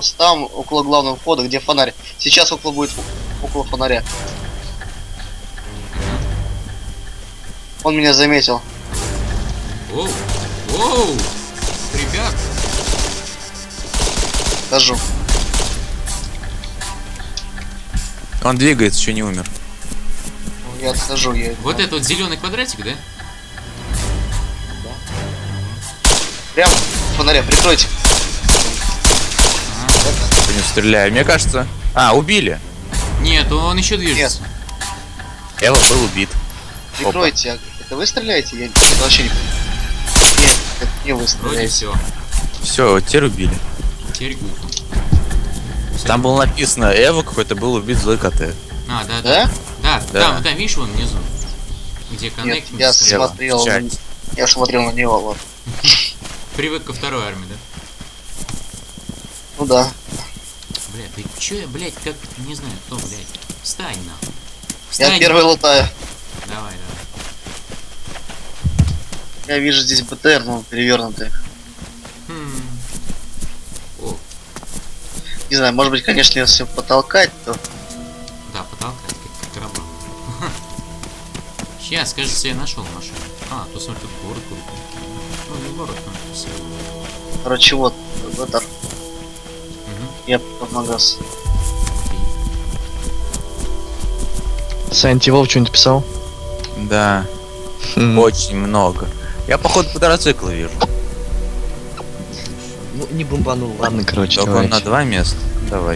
Там, около главного входа, где фонарь. Сейчас около будет около фонаря. Он меня заметил. Оу, оу, ребят. Хожу. Он двигается, еще не умер. Я отхожу, я. Вот это вот зеленый квадратик, да? Прям фонаря, прикройте. По нему стреляю. Мне кажется... А, убили. Нет, он еще движется. Эва был убит. Прикройте. Это вы стреляете? Я это вообще не понимаю. Нет, это не вы Вроде стреляете. все. Все, теперь убили. Теперь глупо. Там было написано, Эва какой-то был убит злой КТ. А, да, Да? да. Да. Там, видишь, вон внизу. Где Нет, коннект. я Слева, смотрел. в чате. Я смотрел на него, вот. Привык ко второй армии, да? Ну да. Бля, ты чё я, блядь, как, не знаю, кто, блядь. Встань, нахуй. Я Встань. первый лутаю. Давай, давай. Я вижу здесь БТР, но перевернутый. Хм. О, Не знаю, может быть, конечно, если потолкать, то. да, потолкать, как раба. Сейчас, кажется, я нашел машину. А, то смотри, тут город крутой. Ну, не город, но все. Короче, вот, БТР. Угу. Я помогас. Санти Вов что-нибудь писал? Да, очень много. Я, походу, квадроциклы вижу. Ну, не бомбанул, ладно, короче, Только он давайте. на 2 места. Давай.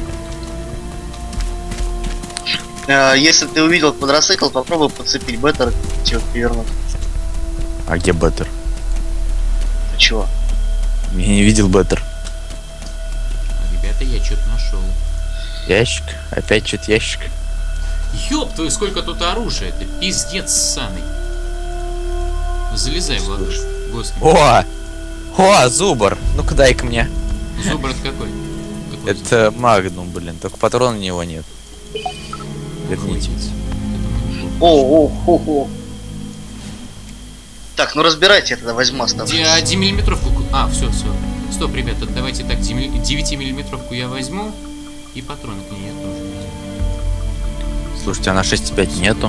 Если ты увидел квадроцикл, попробуй подцепить БТР, чего перевернуть. А где Беттер? Ты чего? Я не видел Беттер. Ребята, я что-то нашел. Ящик. Опять что-то ящик. Ёб твою, сколько тут оружия, это пиздец ссаный. Залезай в ладошь. Господи. О, Зубр. Ну-ка дай-ка мне. Зубр это какой? Какой Это Магнум, блин. Только патрона на него нет. Верните. О. Так, ну разбирайте, я тогда возьму оставшуюся. 9-миллиметровку. А, все. Стоп, ребята, давайте так, 9-миллиметровку я возьму. И патроны к ней я тоже возьму. Слушайте, а на 6.5 нету.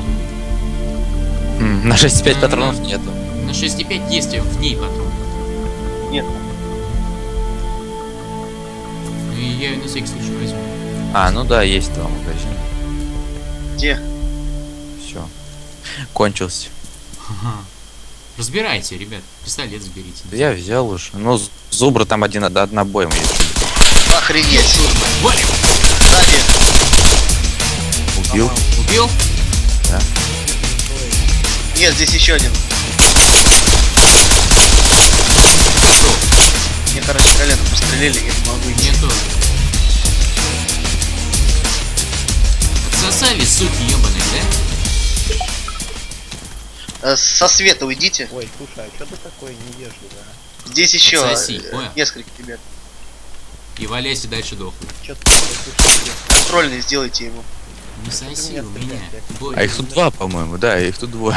На 6.5 патронов нету. На 6,5 есть в ней патрон. Нет. Ну и я ее на всякий случай возьму. А, ну да, есть два магазина. Где? Все. Кончился. Разбирайте, ребят. Пистолет заберите. Да я взял уже. Ну, Зубра там однобоем есть. Охренеть. Валим! Сзади. Убил. Убил? Да. Нет, здесь еще один. Мне, короче, колено пострелили, я не могу идти. Мне тоже. Отсосали, суки ебаные, да? Со света уйдите. Ой, слушай, а что ты такой невежливый, а? Здесь еще Отсоси, понял? несколько ребят. И валяйся дальше дохлый. Чё ты такой, слушай, Контрольный сделайте ему. Не соси у меня. А их тут два, по-моему. Да, их тут двое.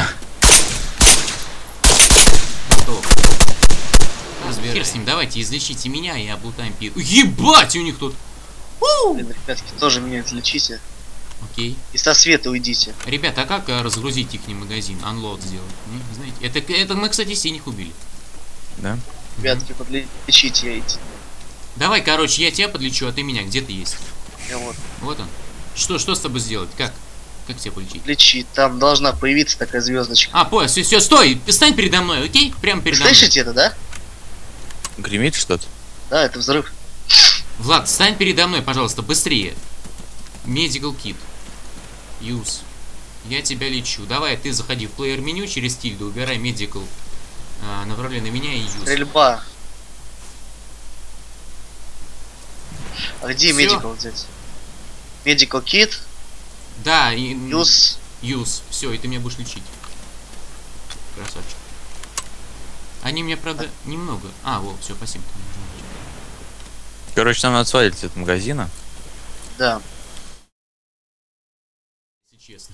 Хер с ним, давайте излечите меня и облутаем пир. Ебать, у них тут. Блин, ребятки, тоже меня излечите. Окей. И со света уйдите. Ребята, а как разгрузить их магазин? Unload сделать? Не, знаете? Это мы, кстати, синих убили. Да? Ребятки, подлечите эти. Давай, короче, я тебя подлечу, а ты меня. Где ты есть? Я вот. Вот он. Что с тобой сделать? Как? Как тебя полечить? Лечить. Там должна появиться такая звездочка. А, понял, все, стой! Стань передо мной, окей? Прямо передо мной. Слышите это, да? Гремит что-то? Да, это взрыв. Влад, стань передо мной, пожалуйста, быстрее. Medical Kit. Use. Я тебя лечу. Давай, ты заходи в плеер меню через тильду, убирай Medical. Направляй на меня и Use. Стрельба. А где Всё. Medical взять? Medical Kit. Да, и... Use. Use. Все, и ты меня будешь лечить. Красавчик. Они мне, правда, немного. А, вот, все, спасибо. Короче, нам надо свалить от магазина. Да. Если честно.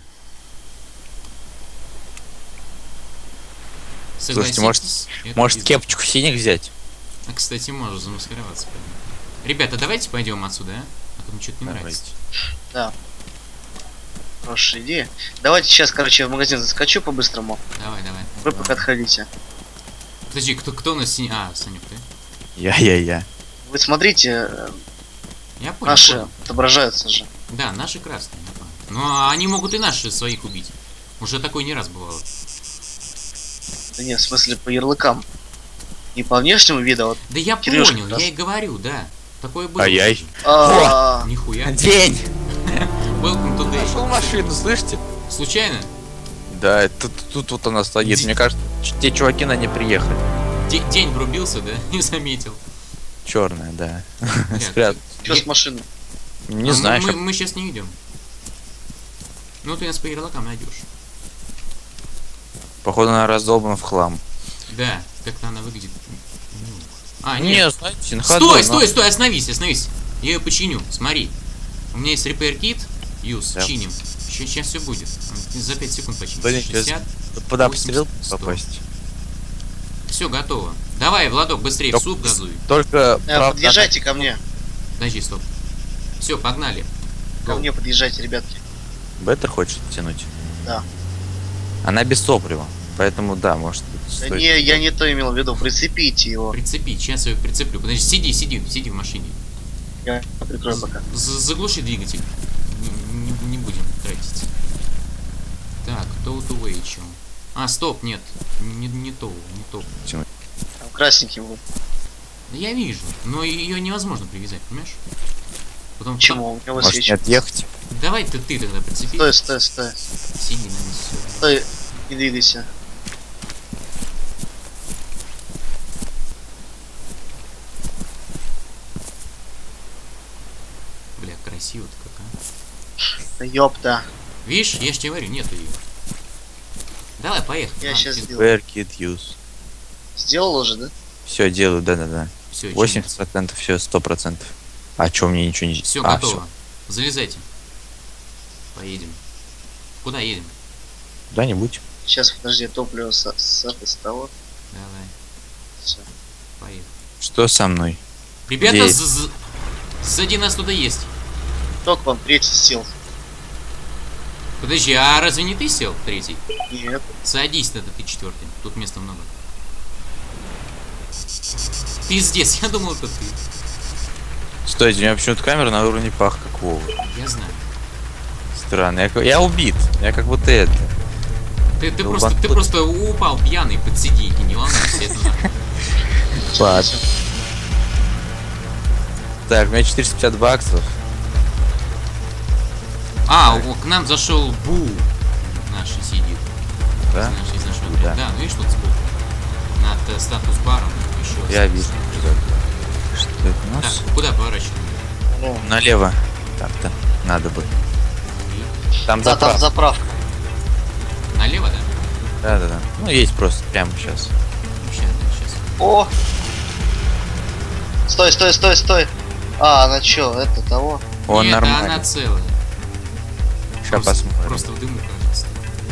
Слушайте, Согласитесь, это может пиздец. кепочку синих взять? А, кстати, можешь замаскироваться. Прям. Ребята, давайте пойдем отсюда, а? А то мне что-то не нравится. Давайте. Хорошая идея. Давайте сейчас, короче, в магазин заскочу по-быстрому. Давай. Вы пока отходите. Подожди, кто у нас синий? А, Санек, ты? Я. Вы смотрите, Я понял. наши понял. отображаются же. Да, наши красные. я понял. Но они могут и наши своих убить. Уже такое не раз бывало. Да нет, в смысле по ярлыкам. Не по внешнему виду, а вот. Да я Кирюшка понял, крас- я и говорю, да. Такое было. Ай-яй. уже. А, Нихуя. День! Welcome to Нашел day. машину, слышите? Случайно? Да, тут вот она стоит. Мне кажется, те чуваки на ней приехали. День врубился, да? Не заметил. Черная, да. Бля, Спрят. что с машиной? Не а знаю, мы сейчас не идем. Ну ты нас по ярлыкам найдешь. походу она раздолбана в хлам. Да, как-то она выглядит. Ну. А, Не, нет. знаете, на ходу. Стой, остановись. Я ее починю, смотри. У меня есть repair kit, use, Да. чиним. Сейчас все будет. За 5 секунд починим. Блин, 60. Под обстрел 100. попасть. Все, готово. Давай, Владок, быстрее в Только- суп газуй. Только Подъезжайте ко мне. Подожди, стоп. Все, погнали. Ко Go. мне подъезжайте, ребятки. Беттер хочет тянуть. Да. Она без топлива. Поэтому да, может быть. Да стоит. не, я не то имел в виду, прицепите его. Прицепи, сейчас я его прицеплю. Подожди, сиди в машине. Я прикрою пока. Заглуши двигатель. Не будем тратить. Так, tow to way чё? А, стоп, нет. Не то. Там красненький был. Да я вижу, но ее невозможно привязать, понимаешь? Потом Почему? У меня Может не высвечивает. отъехать? Давай ты тогда прицепи. Стой. Сиди на месте. Стой, не двигайся. Бля, красиво-то как, а. Да ёпта. Видишь, я ж тебе говорю, нету ее. Давай, поехали. Я щас сделаю. Where kid use. Сделал уже, да? Все, делаю, да. Все, 80%, все, 100%. А чё мне ничего не... Все А, готово. Залезайте. Поедем. Куда едем? Куда-нибудь. Сейчас, подожди, топливо с того. Давай, Всё. поехали. Что со мной? Ребята, Где? сзади нас кто-то есть. Кто к вам третий сел? Подожди, а разве не ты сел третий? Нет. Садись тогда, ты четвертый. Тут места много. Пиздец, я думал, это ты. Стойте, у меня почему-то камера на уровне пах как Вова. Я знаю. Странно. Я убит. Я как будто это. Ты Долбан- просто упал пьяный под сиденье, не волнуйся, это нахуй. Ладно. Так, у меня 450 баксов. А, к нам зашел Бу. Наш сидит. Да? Из нашего Да. отряда. Да, ну видишь, тут сбоку. Над статус-баром еще. Я вижу. Что это у нас? Так, куда поворачиваем? Ну, Налево. Так-то. Надо бы. Там да, там заправка. заправка. Налево, да? Да. Ну, есть просто прямо сейчас. Сейчас. О! Стой. А, она чё, это того? Он Нет, нормально. она целая. Сейчас посмотрим. Просто в дыму, кажется.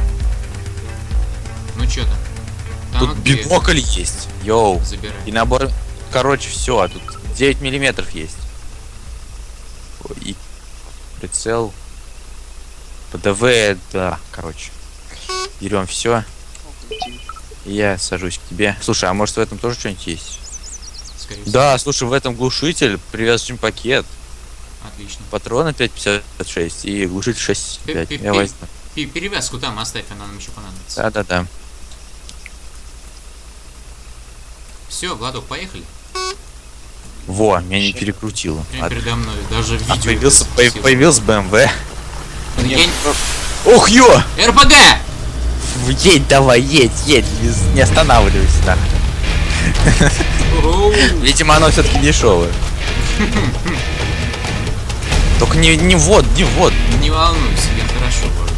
Ну чё там? Там Тут вот где бинокль есть. Йоу. забирай. И набор... Короче, все. А тут 9 миллиметров есть. Ой, и прицел. ПДВ, да, короче. Берем все. И я сажусь к тебе. Слушай, а может в этом тоже что-нибудь есть? Скорее всего. Да, слушай, в этом глушитель, привязочный пакет, Отлично. патроны 5,56 и глушитель 6,5. Пи- Я пи- возьму. Перевязку там оставь, она нам еще понадобится. Да. Все, Владок, поехали. Во, меня не перекрутило. Прямо Ладно. передо мной, даже в А видео. появился, красиво. появился BMW. Я не- Ух, ё! РПГ! Едь давай, едь, не останавливайся так. Оу. Видимо, оно все-таки дешевое. Только не вод. Не волнуйся, я хорошо вожу.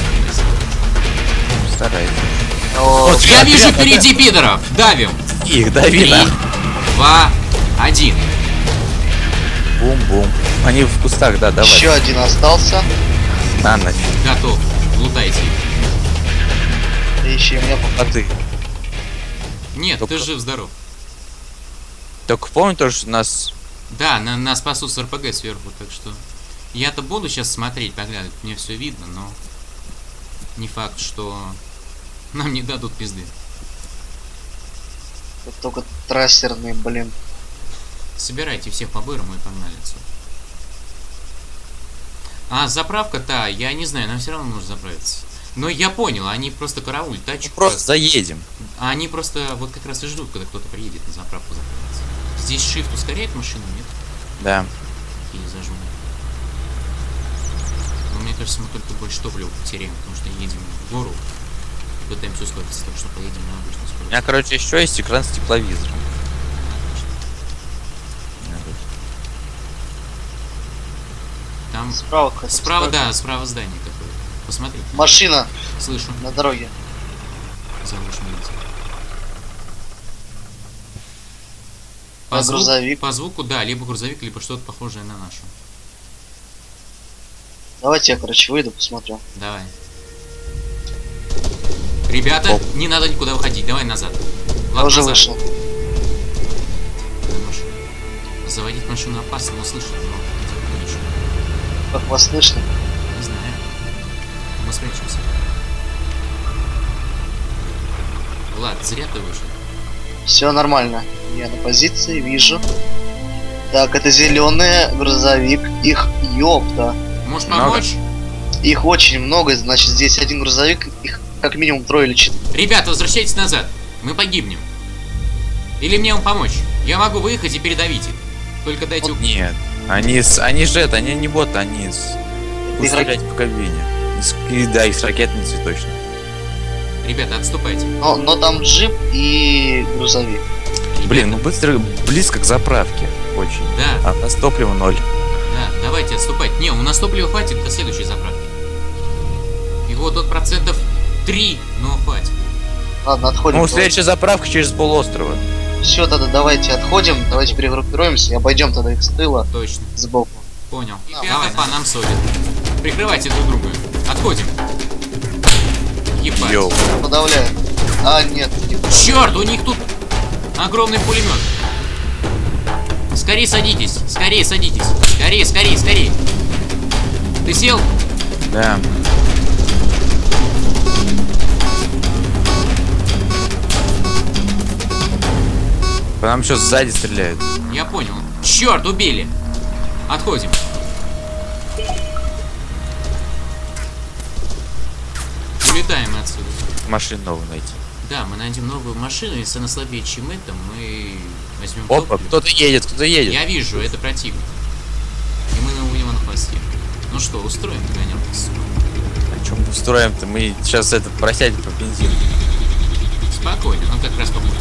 Старайся. О, Вот Я вижу впереди пидоров! Давим! Их, дави 3, на. 2, 1. Бум-бум. Они в кустах, да, давай. еще один остался. На нафиг. Готов. Лутайте. Ищи меня А ты? Нет, Только- ты жив-здоров. Только помни тоже, что нас Да, нас спасут с РПГ сверху, так что... Я-то буду сейчас смотреть, поглядывать, мне все видно, но... Не факт, что... Нам не дадут пизды. Тут только трассерные, блин. Собирайте всех по-бырому и погнали отсюда. А, заправка-то, я не знаю, нам все равно нужно заправиться. Но я понял, они просто караулят тачку. Просто заедем. А они просто вот как раз и ждут, когда кто-то приедет на заправку заправиться. Здесь shift ускоряет машину, нет? Да. Или зажим. Но мне кажется, мы только больше топлива потеряем, потому что едем в гору и пытаемся ускориться, так что поедем на обычную У скорость. меня, короче, еще есть экран с тепловизором. Там Справа, кстати, справа, справа. да, справа здание какое. Посмотри. Машина Слышу. на дороге. Заглушим лицо. А грузовик? По звуку, да, либо грузовик, либо что-то похожее на нашу. Давайте я, короче, выйду, посмотрю. Давай. Ребята, не надо никуда выходить, давай назад. Я уже назад. вышел. Машину. Заводить машину опасно, но слышно, но не заводи ничего. Как вас слышно? Не знаю. Мы спрячемся. Влад, зря ты вышел. Все нормально. Я на позиции, вижу. Так, это зеленый грузовик. Их ёпта. Можешь Много? помочь? Их очень много, значит, здесь один грузовик, их как минимум 3 или 4. Ребята, возвращайтесь назад. Мы погибнем. Или мне вам помочь? Я могу выехать и передавить их. Только дайте... Нет. Они же это, они не боты, они будут стрелять по кабине. Да, и с ракетницей точно. Ребята, отступайте. Но там джип и грузовик. Блин, ну быстро, близко к заправке. Очень. Да, А у нас топлива 0. да, давайте отступать. Не, у нас топлива хватит до следующей заправки. Его тут процентов 3, но хватит. Ладно, отходим. Ну, следующая заправка через полуострова. Все, тогда давайте отходим, давайте перегруппируемся и обойдем тогда их с тыла, Точно, сбоку. понял. Давай, Давай, по нам содят. Прикрывайте друг друга. Отходим. Ебать. Йоу. Подавляю. А, нет, не подавляю. Черт, у них тут огромный пулемет. Скорее садитесь, скорее садитесь. Скорее, скорее, скорее. Ты сел? Да. По нам что, сзади стреляют? Я понял. Черт, убили. Отходим. Улетаем отсюда. Машину новую найти. Да, мы найдем новую машину, если она слабее, чем эта, мы возьмем Опа, топливо. кто-то едет, кто-то едет. Я вижу, это противник. И мы его будем на хвосте. Ну что, устроим догонялку? О чем мы устроим-то? Мы сейчас это просядем по бензину. Спокойно, он как раз по пути.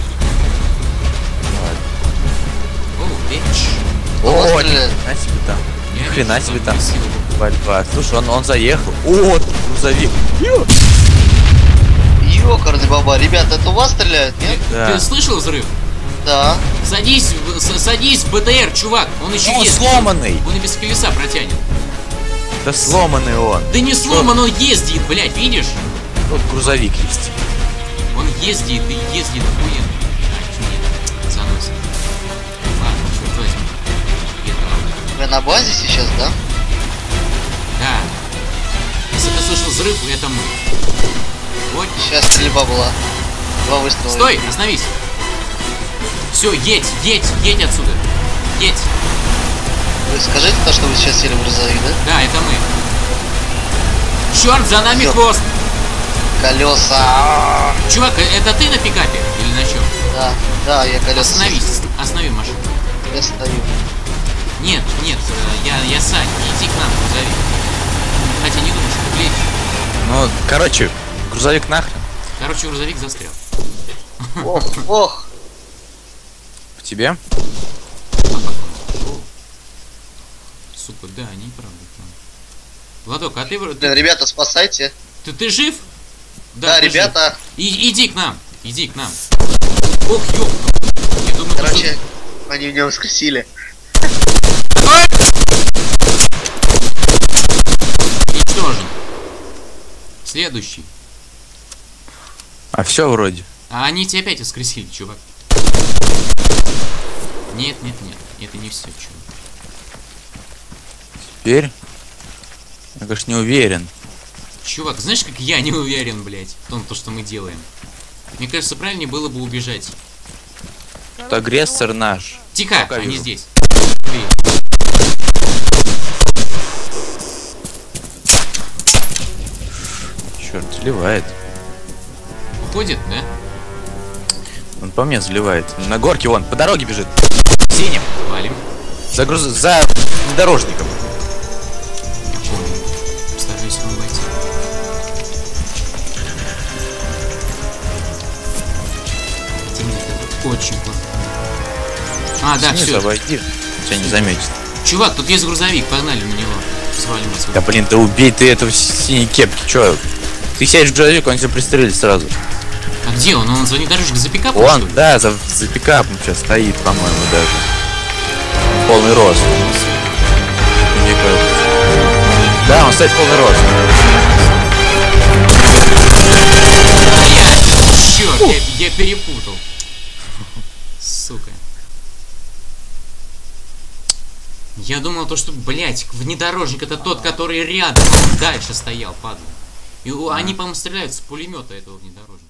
О, бич. Кого О, ни стреляет? хрена себе там. Ни Я хрена вижу, себе там. красиво. Борьба. Слушай, он заехал. О, грузовик. Ё. Ёкарный баба, ребята, это у вас стреляют, нет? Да. Ты слышал взрыв? Да. Садись, садись в БТР, чувак. Он еще Он ездит. сломанный. Он и без колеса протянет. Да сломанный он. Да не сломан, он ездит, блядь, видишь? Тут грузовик есть. Он ездит и ездит охуенно. А, чё нет? Заносит. Ладно, черт возьми. Это... Вы на базе сейчас, да? Да. Если ты слышал взрыв, это мы. Вот. Сейчас стрельба была. 2 выстрела. Стой, остановись. Все, едь, едь, едь отсюда. Едь. Вы скажите то, что вы сейчас сели в грузовик, да? Да, это мы. Черт, за нами Всё. хвост. Колеса. Чувак, это ты на пикапе или на чем? Да, да, я колеса. Остановись, останови машину. Я стою. Нет, нет, я Сань, иди к нам, грузовик. Хотя не думаю, что ты влезешь. Ну, короче, грузовик нахрен. Короче, грузовик застрял. Ох, ох. В тебе? Сука, да, они правда там. Владок, а ты... Блин, ребята, спасайте. Ты жив? Да, ты ребята. жив. Иди к нам, иди к нам. Ох, ёп. Я думаю, Короче, они меня воскресили. уничтожен. Следующий. А все вроде. А они тебя опять воскресили, чувак. Нет, нет, нет. Это не все, чё. Теперь? Я, конечно, не уверен. Чувак, знаешь, как я не уверен, блядь, в том, что мы делаем? Мне кажется, правильнее было бы убежать. Тут агрессор наш. Тихо, Пока они вижу. здесь. Черт, заливает. Уходит, да? Он по мне заливает. На горке вон, по дороге бежит. Синим. Валим. За внедорожником. Постараюсь вымыть. Темнит, это очень плохо. А, да, Снизу все. обойди. Тебя не заметит. Чувак, тут есть грузовик, погнали на него. Свалим отсюда. Да блин, да убей ты этого синей кепки, чё? Ты сядешь в грузовик, он тебя пристрелит сразу. А где он? Он за внедорожник за пикапом, что Он, ли? да, за пикапом сейчас стоит, по-моему, даже. Полный рост. Мне кажется. Да, он стоит в полный рост. Черт, я перепутал. Сука. Я думал то, что, блять, внедорожник это тот, который рядом, он дальше стоял, падла. И они, по-моему, стреляют с пулемета этого внедорожника.